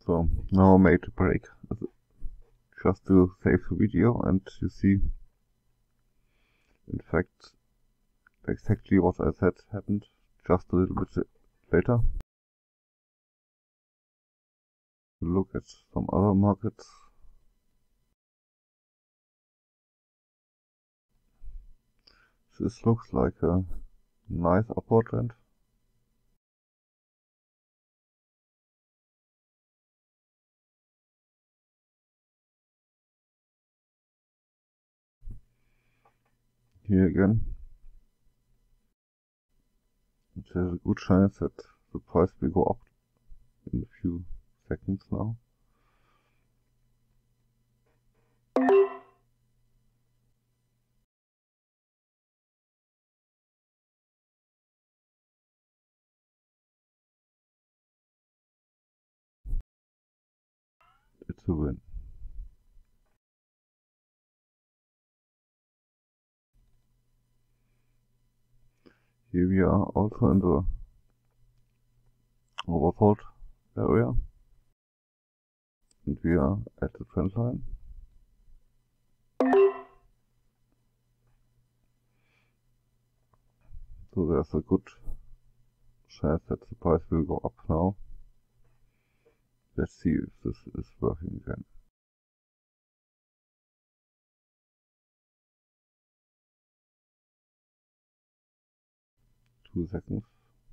So now I made a break just to save the video, and you see in fact exactly what I said happened just a little bit later. Look at some other markets. This looks like a nice upward trend. Here again, there's a good chance that the price will go up in a few seconds now. It's a win. Here we are also in the oversold area, and we are at the trend line. So there's a good chance that the price will go up now. Let's see if this is working again. Two seconds.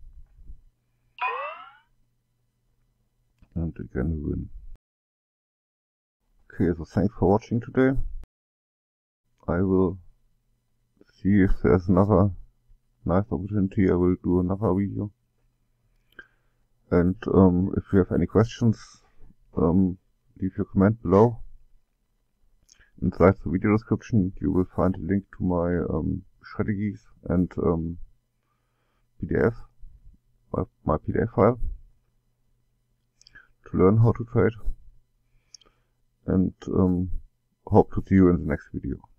And again we win. Okay, so thanks for watching today. I will see if there's another nice opportunity. I will do another video. And if you have any questions, leave your comment below. Inside the video description you will find a link to my strategies and PDF, my PDF file to learn how to trade, and hope to see you in the next video.